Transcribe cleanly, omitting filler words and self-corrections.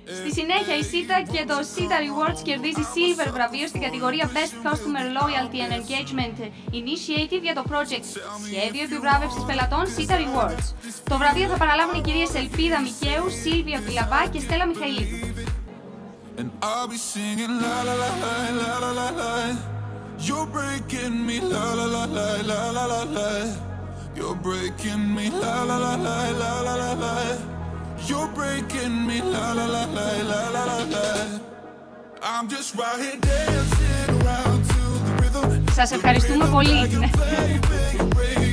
Στη συνέχεια η Sita και το Sita Rewards κερδίζει Silver βραβείο στην κατηγορία Best Customer Loyalty and Engagement Initiative για το project Σχέδιο Επιβράβευσης Πελατών Sita Rewards. Το βραβείο θα παραλάβουν οι κυρίες Ελπίδα Μικαίου, Σίλβια Πιλαβά και Στέλλα Μιχαηλίδου. You're breaking me, la la la la la la la la. You're breaking me, la la la la la la la la. You're breaking me, la la la la la la la la. I'm just right here dancing around to the rhythm. Σας ευχαριστούμε πολύ.